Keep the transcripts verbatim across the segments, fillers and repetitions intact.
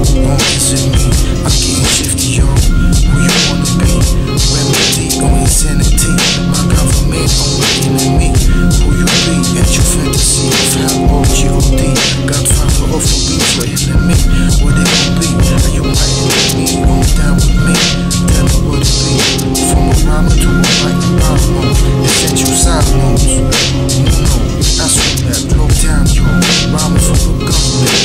Wrong is it me? I'm getting shifty, yo. Who you wanna be? Remedy or insanity? My government only enemy. Who you be? At your fantasy of how old G O D. Godfather of a beat for enemy. What it gon' be? Are you my enemy? Going down with me? Tell me what it be. From a rhymer to a writing problem. Essential side moves. You know, I swing that blow down, yo. Rhyming for the government.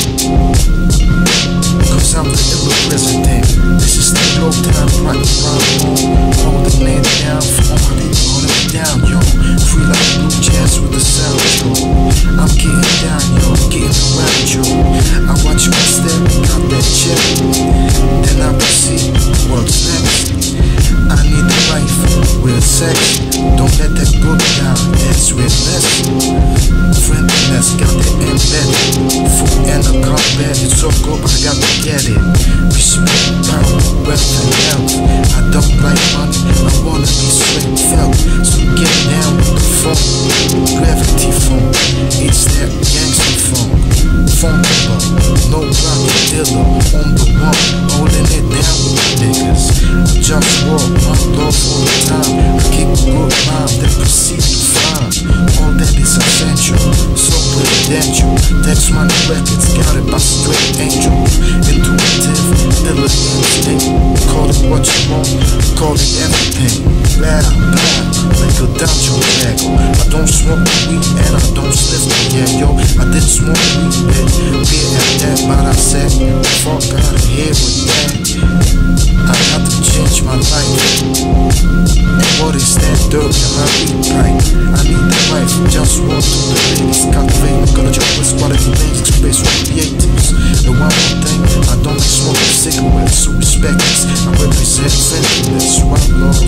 Cause I'm the ill president. This is the blow down, right problem. Holding it down for all my people, holding it down, yo. Free like blue jazz with the sound, yo. I'm getting down, yo, getting around, yo. I watch my step, got that check. Then I proceed, what's next? I need a life, real sex. Don't let that go down, that's real less. Friendliness, got that embedded. Food and a combat, it's so good, but I got to get it. Respect, power, wealth, and health. I don't like money, I wanna be straight felt. So get down with the phone, gravity phone. It's that gangster phone. Funkula, no rocket dealer, on the one, holding it down with the niggas. JustWar, one love all the time. I keep a good mind, then proceed to find all that is essential, so presidential. Text money records, got it by straight angels. Intuitive, illa instinct. Call it what you want, call it everything. Loud, loud, like a dungeon bagel. I don't smoke weed and I don't sniff the yeah, yo. I did smoke weed, bitch. Beer at that, but I said, fuck out of here with that. I got to change my life. And what is that dirt in my weed pipe? I need the life, just walk through the ladies. Cultivating, gonna jump with quality basics, space with creatives. The one more thing, I don't like smoking cigarettes, so respect this. I represent sentiments, one love.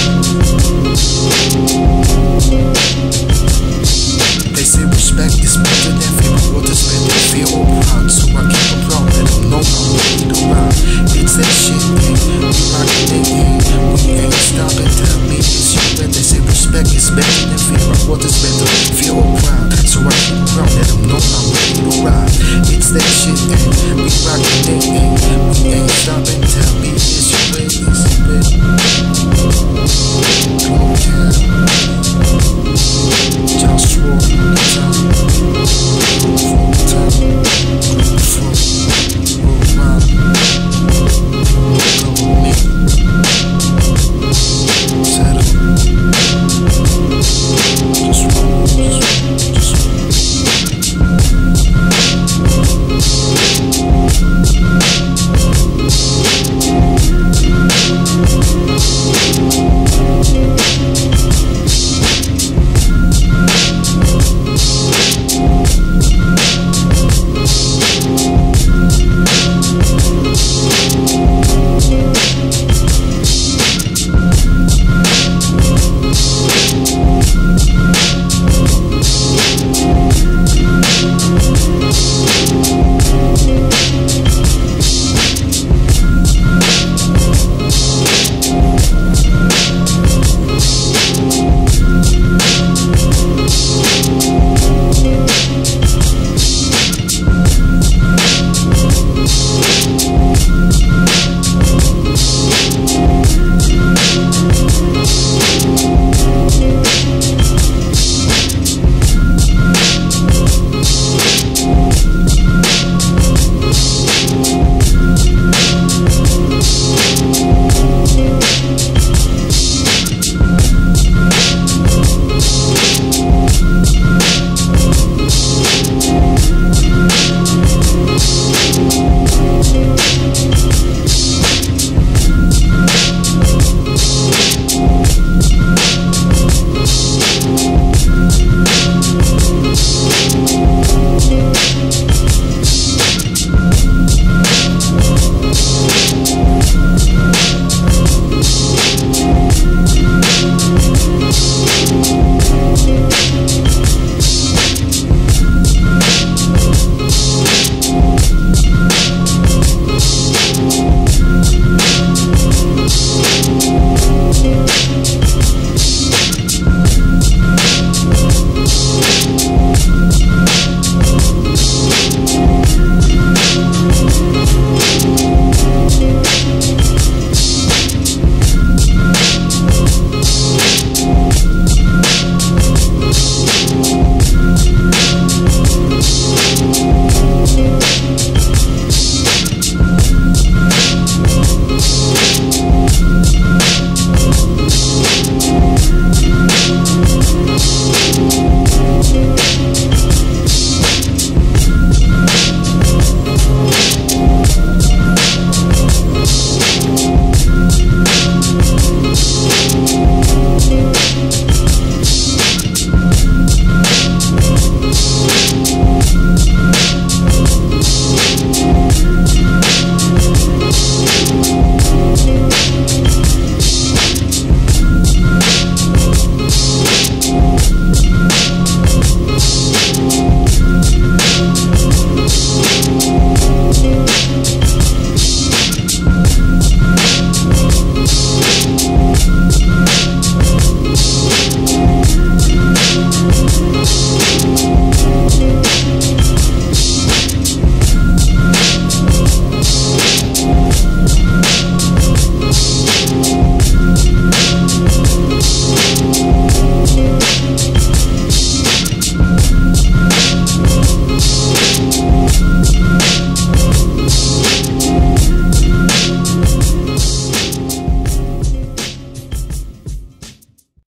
They say respect is better than fear, what is better than fear or pride. So I keep a proud, let them know I'm ready to ride. It's that shit, man, we rockin' it, man. We ain't stopping, tell me it's you, and they say respect is better than fear, what is better than fear or pride. So I keep a proud, let them know I'm ready to ride. It's that shit, man, we rockin'